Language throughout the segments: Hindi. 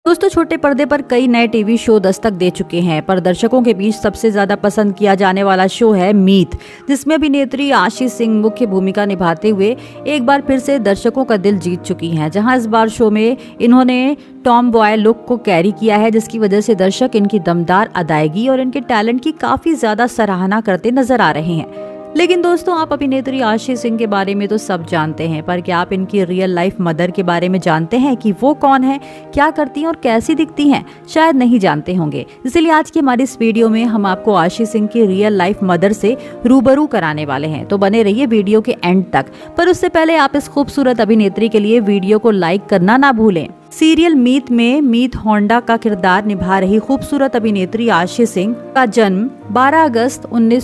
दोस्तों, छोटे पर्दे पर कई नए टीवी शो दस्तक दे चुके हैं, पर दर्शकों के बीच सबसे ज्यादा पसंद किया जाने वाला शो है मीत, जिसमें अभिनेत्री आशी सिंह मुख्य भूमिका निभाते हुए एक बार फिर से दर्शकों का दिल जीत चुकी हैं। जहां इस बार शो में इन्होंने टॉम बॉय लुक को कैरी किया है, जिसकी वजह से दर्शक इनकी दमदार अदायगी और इनके टैलेंट की काफी ज्यादा सराहना करते नजर आ रहे हैं। लेकिन दोस्तों, आप अभिनेत्री आशी सिंह के बारे में तो सब जानते हैं, पर क्या आप इनकी रियल लाइफ मदर के बारे में जानते हैं कि वो कौन है, क्या करती हैं और कैसी दिखती हैं? शायद नहीं जानते होंगे। इसलिए आज की हमारी इस वीडियो में हम आपको आशी सिंह की रियल लाइफ मदर से रूबरू कराने वाले हैं, तो बने रहिए वीडियो के एंड तक। पर उससे पहले आप इस खूबसूरत अभिनेत्री के लिए वीडियो को लाइक करना ना भूलें। सीरियल मीत में मीत होंडा का किरदार निभा रही खूबसूरत अभिनेत्री आशी सिंह का जन्म 12 अगस्त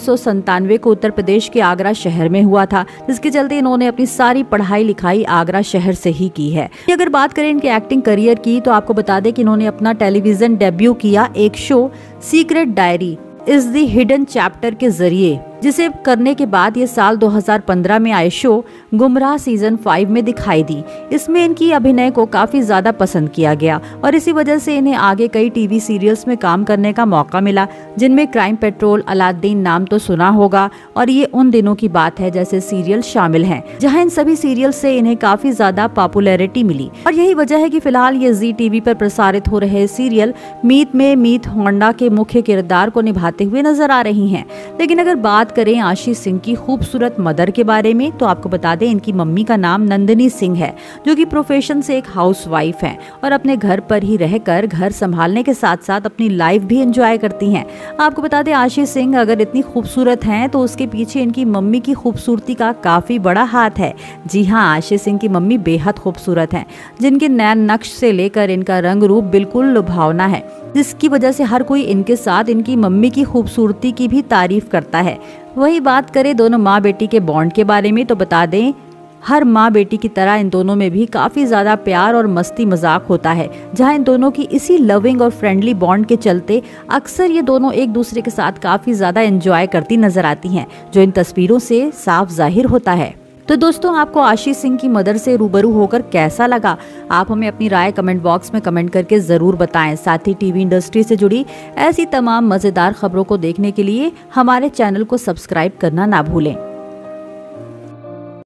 1997 को उत्तर प्रदेश के आगरा शहर में हुआ था, जिसके चलते इन्होंने अपनी सारी पढ़ाई लिखाई आगरा शहर से ही की है। अगर बात करें इनके एक्टिंग करियर की, तो आपको बता दें कि इन्होंने अपना टेलीविजन डेब्यू किया एक show secret diary is the hidden chapter के जरिए, जिसे करने के बाद ये साल 2015 में आए शो गुमराह सीजन 5 में दिखाई दी। इसमें इनकी अभिनय को काफी ज्यादा पसंद किया गया और इसी वजह से इन्हें आगे कई टीवी सीरियल्स में काम करने का मौका मिला, जिनमें क्राइम पेट्रोल, अलादीन नाम तो सुना होगा, और ये उन दिनों की बात है जैसे सीरियल शामिल हैं, जहां इन सभी सीरियल से इन्हें काफी ज्यादा पॉपुलैरिटी मिली। और यही वजह है कि फिलहाल ये जी टीवी पर प्रसारित हो रहे सीरियल मीत में मीत होंडा के मुख्य किरदार को निभाते हुए नजर आ रही हैं। लेकिन अगर बात करें आशी सिंह की खूबसूरत मदर के बारे में, तो आपको बता दें इनकी मम्मी का नाम नंदिनी सिंह है, जो कि प्रोफेशन से एक हाउसवाइफ हैं और अपने घर पर ही रहकर घर संभालने के साथ साथ अपनी लाइफ भी एंजॉय करती हैं। आपको बता दें आशी सिंह अगर इतनी खूबसूरत हैं, तो उसके पीछे इनकी मम्मी की खूबसूरती का काफी बड़ा हाथ है। जी हाँ, आशी सिंह की मम्मी बेहद खूबसूरत हैं, जिनके नैन नक्श से लेकर इनका रंग रूप बिल्कुल लुभावना है, जिसकी वजह से हर कोई इनके साथ इनकी मम्मी की खूबसूरती की भी तारीफ करता है। वही बात करें दोनों माँ बेटी के बॉन्ड के बारे में, तो बता दें हर माँ बेटी की तरह इन दोनों में भी काफी ज्यादा प्यार और मस्ती मजाक होता है, जहाँ इन दोनों की इसी लविंग और फ्रेंडली बॉन्ड के चलते अक्सर ये दोनों एक दूसरे के साथ काफी ज्यादा एंजॉय करती नजर आती हैं, जो इन तस्वीरों से साफ जाहिर होता है। तो दोस्तों, आपको आशी सिंह की मदर से रूबरू होकर कैसा लगा? आप हमें अपनी राय कमेंट बॉक्स में कमेंट करके जरूर बताएं। साथ ही टीवी इंडस्ट्री से जुड़ी ऐसी तमाम मजेदार खबरों को देखने के लिए हमारे चैनल को सब्सक्राइब करना ना भूलें।